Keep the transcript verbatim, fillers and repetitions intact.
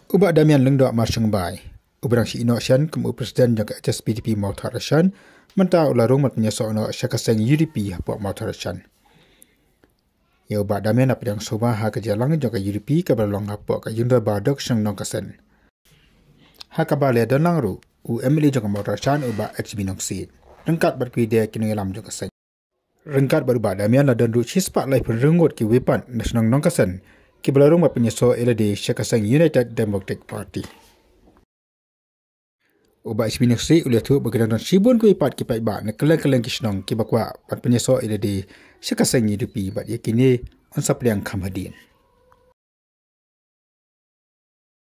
Ubak Damian lengdok marsyang bai. Ubrang si ino syan kemu presiden jaga H S P D P mautar syan mentah ularung mat penyeso no syakaseng U D P hapok mautar syan. Ya ubak Damian apa yang soba ha kejalang jaga U D P kabalong hapok ka yunda badok sang nongkasen. Ha kabale dan langru u M L A jaga mautar syan ubak H B nongsi. Rengkat berkui dia kini lam jaga seng. Rengkat baru ubak Damian la dan ru chispak lai penrengut ki wepan nasional nongkasen. Kibalarung mat penyeso L D syakaseng United Democratic Party. Ubak H B nongsi uliah tu bergerak sibun kui pat kipai ba na keleng-keleng kisnong kibakwa pat penyeso L D syakaseng U D P bat yakini on sapriang kamhadin.